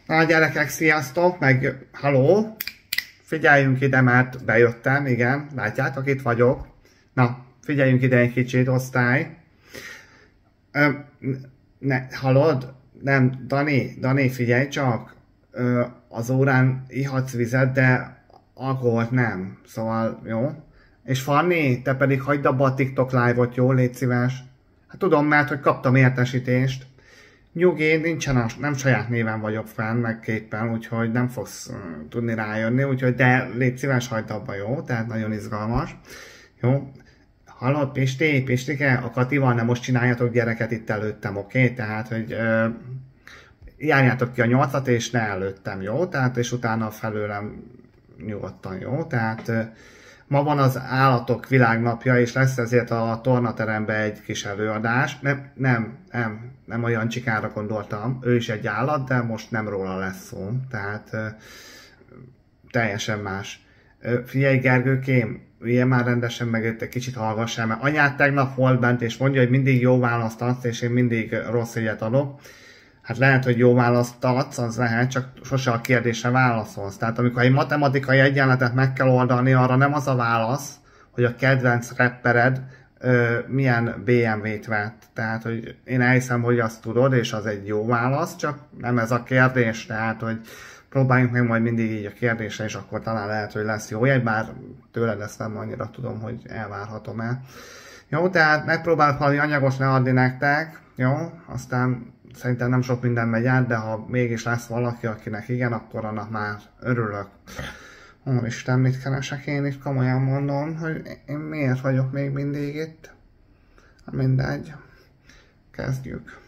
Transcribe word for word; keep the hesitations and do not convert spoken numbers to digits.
Na gyerekek, sziasztok, meg haló! Figyeljünk ide, mert bejöttem, igen, látjátok, itt vagyok. Na, figyeljünk ide egy kicsit, osztály. Ö, ne, hallod? Nem, Dani, Dani, figyelj csak. Ö, az órán ihatsz vizet, de alkoholt nem, szóval jó. És Fanni, te pedig hagyd abba a TikTok live-ot, jó? Légy szíves. Hát tudom, mert hogy kaptam értesítést. Nyugi, nincsen, nem saját néven vagyok fenn, meg képen, úgyhogy nem fogsz uh, tudni rájönni, úgyhogy de légy szíves, hagyd abba, jó? Tehát nagyon izgalmas. Jó? Hallod, Pisti, Pistike, a Katival nem most csináljatok gyereket itt előttem, oké? Okay? Tehát, hogy uh, járjátok ki a nyolcat, és ne előttem, jó? Tehát, és utána felőlem nyugodtan, jó? Tehát uh, ma van az állatok világnapja, és lesz ezért a tornateremben egy kis előadás. Nem, nem, nem, nem olyan csikára gondoltam. Ő is egy állat, de most nem róla lesz szó. Tehát ö, teljesen más. Ö, figyelj, Gergőkém, ilyen már rendesen meg egy kicsit hallgassál, mert anyád tegnap volt bent, és mondja, hogy mindig jó választ adsz, és én mindig rossz jegyet adok. Hát lehet, hogy jó választ adsz, az lehet, csak sose a kérdésre válaszolsz. Tehát amikor egy matematikai egyenletet meg kell oldani, arra nem az a válasz, hogy a kedvenc rappered ö, milyen bé em vét vett. Tehát, hogy én elhiszem, hogy azt tudod, és az egy jó válasz, csak nem ez a kérdés. Tehát, hogy próbáljunk meg majd mindig így a kérdésre, és akkor talán lehet, hogy lesz jó jegy, bár tőled ezt nem annyira tudom, hogy elvárhatom el. Jó, tehát megpróbálok valami anyagos leadni nektek, jó, aztán szerintem nem sok minden megy át, de ha mégis lesz valaki, akinek igen, akkor annak már örülök. Úristen, mit keresek én itt? Komolyan mondom, hogy én miért vagyok még mindig itt? Mindegy. Kezdjük.